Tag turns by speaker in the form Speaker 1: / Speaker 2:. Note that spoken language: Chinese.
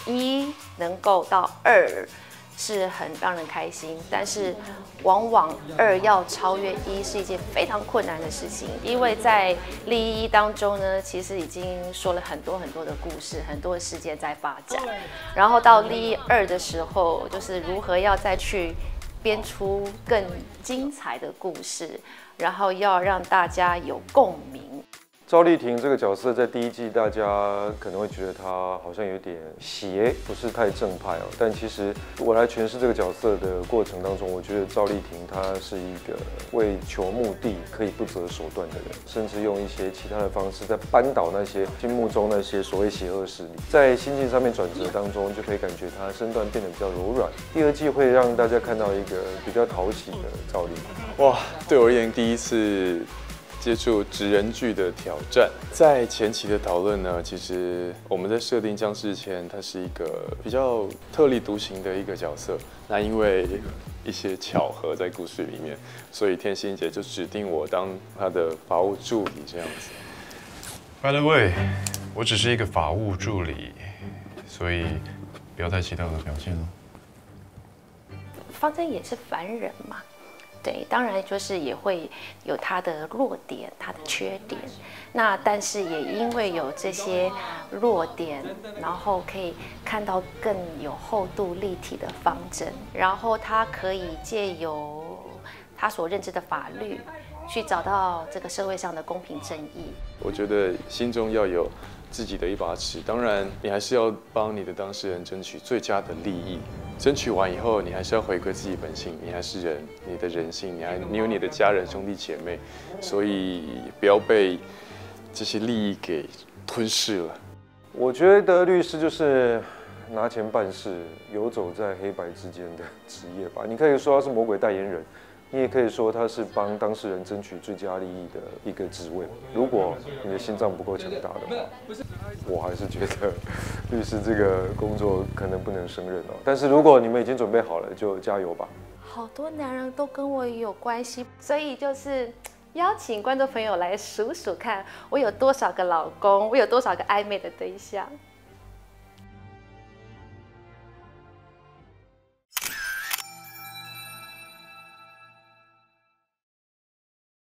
Speaker 1: 1能够到2是很让人开心，但是往往2要超越1是一件非常困难的事情，因为在立1当中呢，其实已经说了很多很多的故事，很多的事件在发展，然后到立2的时候，就是如何要再去编出更精彩的故事，然后要让大家有共鸣。
Speaker 2: 赵丽婷这个角色在第1季，大家可能会觉得她好像有点邪，不是太正派哦。但其实我来诠释这个角色的过程当中，我觉得赵丽婷她是一个为求目的可以不择手段的人，甚至用一些其他的方式在扳倒那些心目中那些所谓邪恶势力。在心境上面转折当中，就可以感觉她身段变得比较柔软。第2季会让大家看到一个比较讨喜的赵丽婷。
Speaker 3: 哇，对我而言第一次接触职人剧的挑战，在前期的讨论呢，其实我们在设定姜智谦他是一个比较特立独行的一个角色。那因为一些巧合在故事里面，所以天心姐就指定我当她的法务助理这样子。
Speaker 4: By the way， 我只是一个法务助理，所以不要太期待我的表现哦。
Speaker 1: 方真也是凡人嘛。对，当然就是也会有他的弱点，他的缺点。那但是也因为有这些弱点，然后可以看到更有厚度、立体的方针。然后他可以借由他所认知的法律，去找到这个社会上的公平正义。
Speaker 3: 我觉得心中要有自己的一把尺，当然你还是要帮你的当事人争取最佳的利益。争取完以后，你还是要回归自己本性，你还是人，你的人性，你有你的家人、兄弟姐妹，所以不要被这些利益给吞噬了。
Speaker 2: 我觉得律师就是拿钱办事，游走在黑白之间的职业吧。你可以说他是魔鬼代言人，你也可以说他是帮当事人争取最佳利益的一个职位。如果你的心脏不够强大的话，我还是觉得律师这个工作可能不能胜任哦。但是如果你们已经准备好了，就加油吧。
Speaker 1: 好多男人都跟我有关系，所以就是邀请观众朋友来数数看，我有多少个老公，我有多少个暧昧的对象。